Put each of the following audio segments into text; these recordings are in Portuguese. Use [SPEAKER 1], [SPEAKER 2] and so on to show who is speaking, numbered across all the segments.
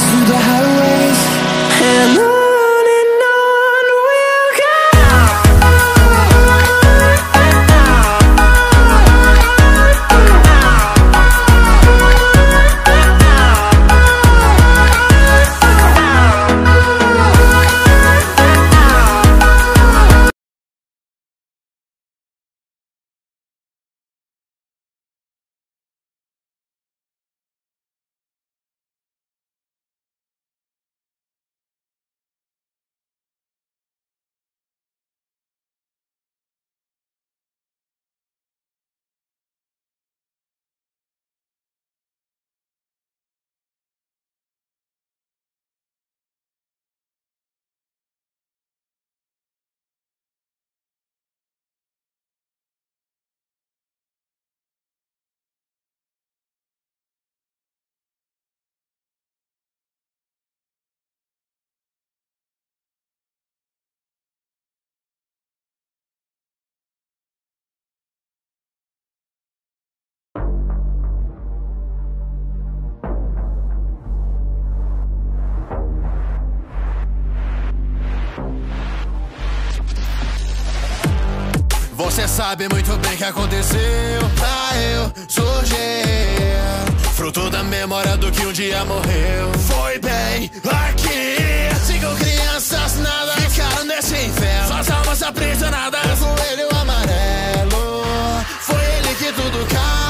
[SPEAKER 1] through the highways, and on we'll go.
[SPEAKER 2] Você sabe muito bem que aconteceu pra eu surgir, fruto da memória do que um dia morreu. Foi bem aqui. 5 crianças nada ficaram nesse inferno, suas almas aprisionadas no coelho amarelo. Foi ele que tudo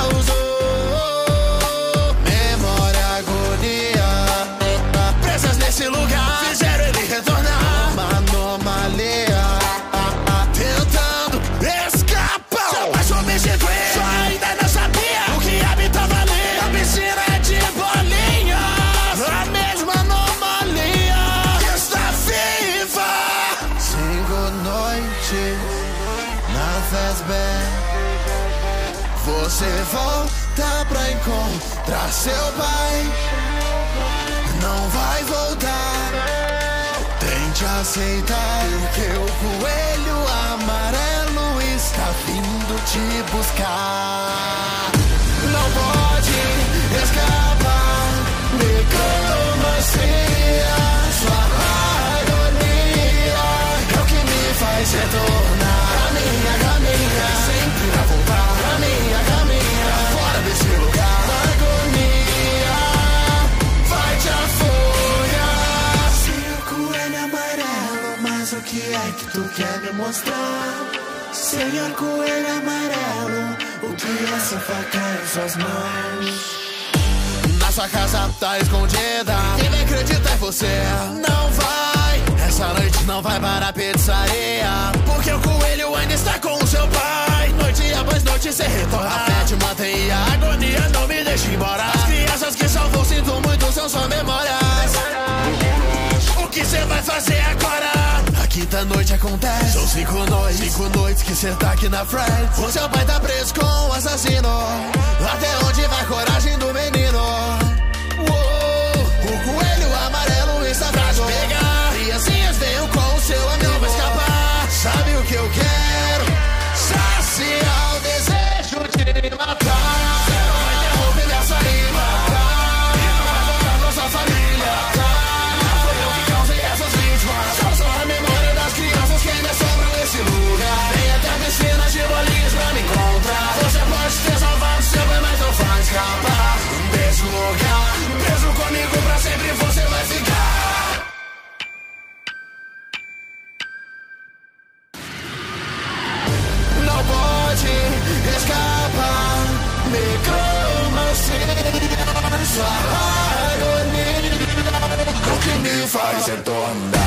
[SPEAKER 2] causou. Memória, agonia, presas nesse lugar fizeram ele retornar. Uma anomalia só ainda não sabia o que habitava ali. A piscina de bolinhas, a mesma anomalia que está viva. 5 noites na Fazbear, você volta pra encontrar seu pai. Não vai voltar, tente aceitar, porque o coelho amarelo está vindo te buscar. Não pode escapar, necromancia. Sua agonia é o que me faz retornar. Caminha, sempre a voltar. Caminha, fora desse lugar. Agonia, vai te afogar. Seu coelho amarelo, mas o que é que tu quer me mostrar? Senhor coelho amarelo, o que é essa faca em suas mãos? Na sua casa tá escondida, quem acredita em você não vai. Essa noite não vai para a pizzaria, porque o coelho ainda está com o seu pai. Noite após noite cê retorna, a fé te mantém e a agonia não me deixa embora. As crianças que salvou sinto muito são só memórias. O que cê vai fazer agora? A quinta noite acontece, são 5 noites que cê tá aqui na frente. O seu pai tá preso com o assassino. Até onde vai a coragem do menino? O coelho amarelo está frágil. Pegar criancinhas, venham com o seu amigo. Não vai escapar, sabe o que eu quero? Saciar o desejo de matar. Você não vai interromper minha saída. E não vai voltar pra sua família. Não foi eu que causei essas vítimas, só a memória das crianças que ainda sobram nesse lugar. Vem até a piscina de bolinhas pra me encontrar. Você pode ter salvado seu bem, mas não vai escapar desse lugar. Preso comigo pra sempre você vai ficar. Não pode escapar, necromancia. Sua agonia, o que me faz retornar.